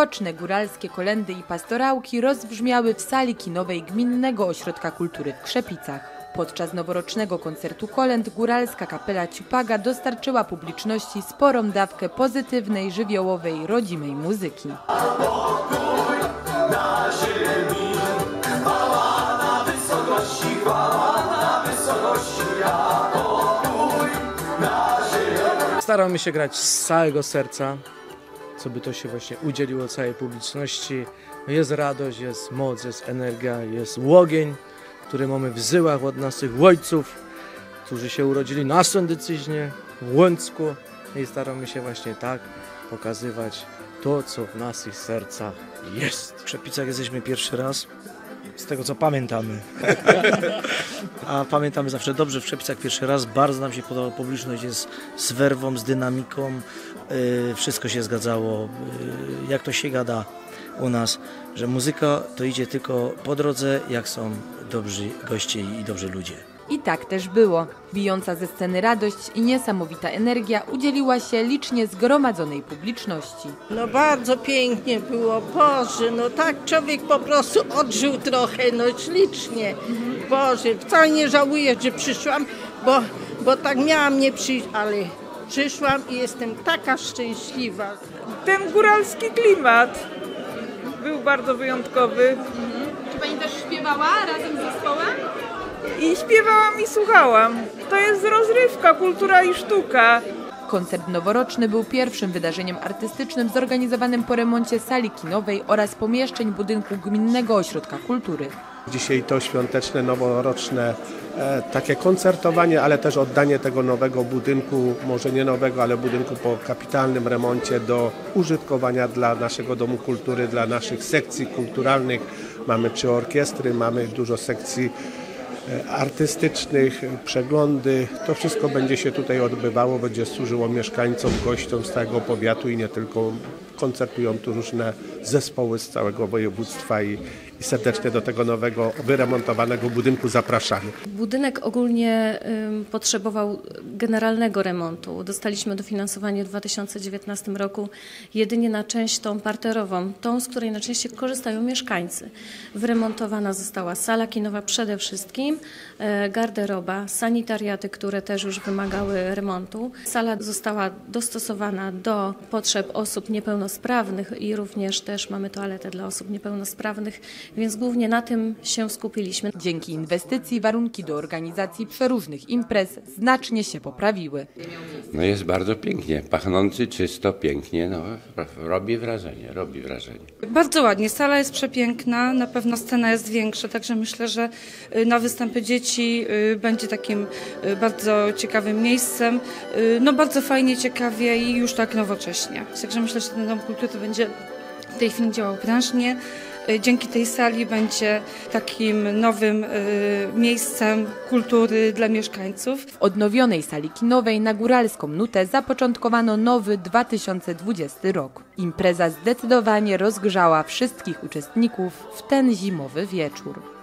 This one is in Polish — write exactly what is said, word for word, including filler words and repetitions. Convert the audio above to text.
Skoczne góralskie kolędy i pastorałki rozbrzmiały w sali kinowej Gminnego Ośrodka Kultury w Krzepicach. Podczas noworocznego koncertu kolęd góralska kapela Ciupaga dostarczyła publiczności sporą dawkę pozytywnej, żywiołowej, rodzimej muzyki. Staramy się grać z całego serca, co by to się właśnie udzieliło całej publiczności. Jest radość, jest moc, jest energia, jest łogień, który mamy w żyłach od naszych ojców, którzy się urodzili na Sądecyźnie, w Łącku, i staramy się właśnie tak pokazywać to, co w naszych sercach jest. W Krzepicach jesteśmy pierwszy raz, z tego co pamiętamy. A pamiętamy zawsze dobrze, w Krzepicach pierwszy raz, bardzo nam się podoba, publiczność jest z werwą, z dynamiką, yy, wszystko się zgadzało, yy, jak to się gada u nas, że muzyka to idzie tylko po drodze, jak są dobrzy goście i dobrzy ludzie. I tak też było. Bijąca ze sceny radość i niesamowita energia udzieliła się licznie zgromadzonej publiczności. No bardzo pięknie było, Boże, no tak człowiek po prostu odżył trochę, no ślicznie. Boże, wcale nie żałuję, że przyszłam, bo, bo tak miałam nie przyjść, ale przyszłam i jestem taka szczęśliwa. Ten góralski klimat był bardzo wyjątkowy. Mhm. Czy Pani też śpiewała razem z zespołem? I śpiewałam i słuchałam. To jest rozrywka, kultura i sztuka. Koncert noworoczny był pierwszym wydarzeniem artystycznym zorganizowanym po remoncie sali kinowej oraz pomieszczeń budynku Gminnego Ośrodka Kultury. Dzisiaj to świąteczne, noworoczne e, takie koncertowanie, ale też oddanie tego nowego budynku, może nie nowego, ale budynku po kapitalnym remoncie do użytkowania dla naszego Domu Kultury, dla naszych sekcji kulturalnych. Mamy trzy orkiestry, mamy dużo sekcji artystycznych, przeglądy. To wszystko będzie się tutaj odbywało, będzie służyło mieszkańcom, gościom z całego powiatu i nie tylko. Koncertują tu różne zespoły z całego województwa i, i serdecznie do tego nowego, wyremontowanego budynku zapraszamy. Budynek ogólnie y, potrzebował generalnego remontu. Dostaliśmy dofinansowanie w dwa tysiące dziewiętnastym roku jedynie na część tą parterową, tą, z której najczęściej korzystają mieszkańcy. Wyremontowana została sala kinowa przede wszystkim, y, garderoba, sanitariaty, które też już wymagały remontu. Sala została dostosowana do potrzeb osób niepełnosprawnych i również też mamy toaletę dla osób niepełnosprawnych, więc głównie na tym się skupiliśmy. Dzięki inwestycji warunki do organizacji przeróżnych imprez znacznie się poprawiły. No jest bardzo pięknie, pachnący, czysto, pięknie, no robi wrażenie, robi wrażenie. Bardzo ładnie, sala jest przepiękna, na pewno scena jest większa, także myślę, że na występy dzieci będzie takim bardzo ciekawym miejscem. No bardzo fajnie, ciekawie i już tak nowocześnie. Także myślę, że ten Dom Kultury będzie w tej chwili działał prężnie. Dzięki tej sali będzie takim nowym y, miejscem kultury dla mieszkańców. W odnowionej sali kinowej na góralską nutę zapoczątkowano nowy dwa tysiące dwudziesty rok. Impreza zdecydowanie rozgrzała wszystkich uczestników w ten zimowy wieczór.